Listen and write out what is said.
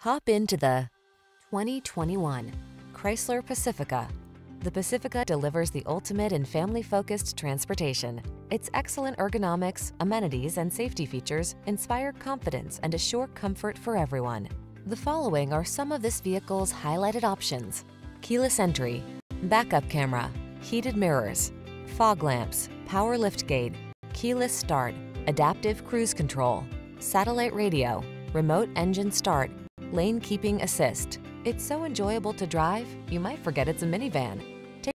Hop into the 2021 Chrysler Pacifica. The Pacifica delivers the ultimate in family-focused transportation. Its excellent ergonomics, amenities, and safety features inspire confidence and assure comfort for everyone. The following are some of this vehicle's highlighted options: keyless entry, backup camera, heated mirrors, fog lamps, power liftgate, keyless start, adaptive cruise control, satellite radio, remote engine start, lane keeping assist. It's so enjoyable to drive, you might forget it's a minivan.